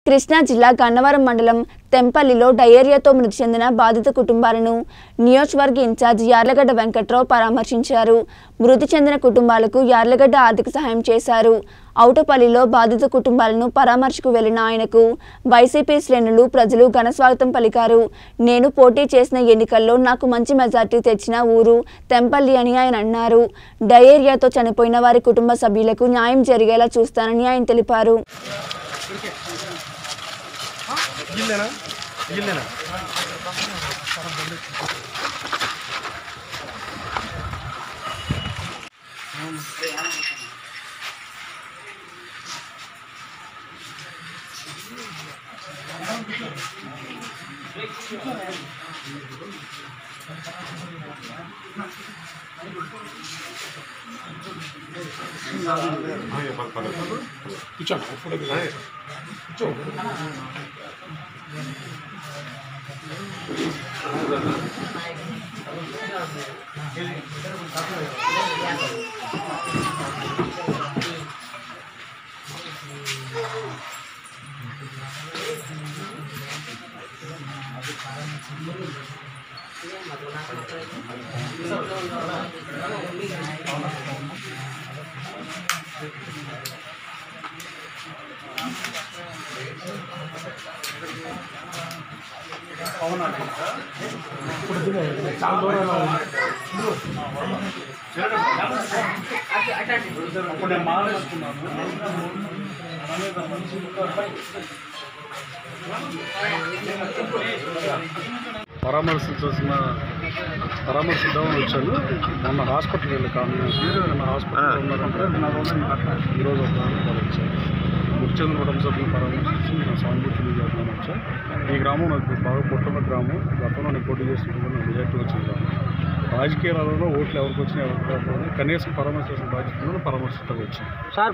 కృష్ణా జిల్లా గన్నవరం మండలం తెంపల్లిలో డయేరియాతో మృతి చెందిన బాధిత కుటుంబాలను నియోజకవర్గ ఇన్ఛార్జ్ యార్లగడ్డ వెంకట్రావు పరామర్శించారు. మృతి చెందిన కుటుంబాలకు యార్లగడ్డ ఆర్థిక సహాయం చేశారు. ఔటపల్లిలో బాధిత కుటుంబాలను పరామర్శకు వెళ్లిన ఆయనకు వైసీపీ శ్రేణులు ప్రజలు ఘనస్వాగతం పలికారు. నేను పోటీ చేసిన ఎన్నికల్లో నాకు మంచి మెజార్టీ తెచ్చిన ఊరు తెంపల్లి అని ఆయన అన్నారు. డయేరియాతో చనిపోయిన వారి కుటుంబ సభ్యులకు న్యాయం జరిగేలా చూస్తానని ఆయన తెలిపారు. పరామర్శిద్దామని వచ్చాను. మొన్న హాస్పిటల్కి వెళ్ళి కానీ హాస్పిటల్ ఉన్నారంటే ఈరోజు వచ్చాను. ముఖ్యంగా కుటుంబ సభ్యులు పరామర్శించి నా సానుభూతి తెలియజేద్దామని వచ్చాను. ఈ గ్రామం నాకు బాగా పుట్టిన గ్రామం. గతంలో నేను పోటీ చేస్తున్న మెజార్టీ వచ్చిన గ్రామం. రాజకీయాలలో ఓట్లు ఎవరికి వచ్చినా ఎవరికి కనీసం పరామర్శించిన బాధ్యతలను పరామర్శిస్తకు వచ్చాను.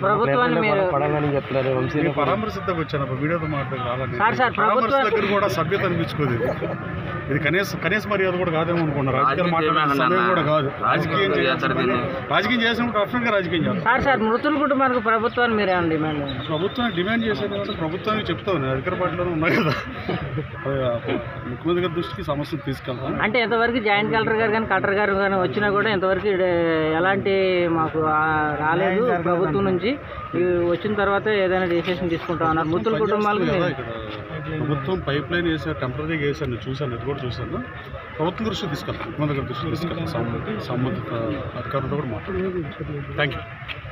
పరామర్శిస్తకు వచ్చాను. వీడియోతో మాట్లాడాలని పరామర్శ దగ్గర కూడా సభ్యత అనిపించుకోదు. ఇది కనీస మర్యాద కూడా కాదేమో అనుకున్నారు. రాజకీయాలు మాట్లాడే సమయం కూడా కాదు. రాజకీయం చేసినప్పుడు డెఫినెట్గా రాజకీయం చేస్తారు. మృతుల కుటుంబానికి ప్రభుత్వాన్ని మీరే ప్రభుత్వాన్ని డిమాండ్ చేసేది అంటే ప్రభుత్వానికి చెప్తాను. అధికార పార్టీలోనే ఉన్నాయి కదా. ముఖ్యమంత్రి గారి దృష్టికి సమస్యను తీసుకెళ్తాను. అంటే ఎంతవరకు జాయింట్ కలెక్టర్ గారు కానీ కలెక్టర్ గారు కానీ వచ్చినా కూడా ఇంతవరకు ఎలాంటి మాకు రాలేదు ప్రభుత్వం నుంచి. వచ్చిన తర్వాత ఏదైనా డిసిషన్ తీసుకుంటాం అన్నారు. మృతుల కుటుంబాలకు ప్రభుత్వం పైప్ లైన్ వేసారు, టెంపరీగా వేసారు. నేను చూశాను, అది కూడా చూశాను. ప్రభుత్వం దృష్టికి తీసుకెళ్తాను, ముఖ్యమంత్రి గారి దృష్టికి తీసుకెళ్తాను. సంబంధిత అధికారులతో కూడా మాట్లాడుతున్నాను. Thank you.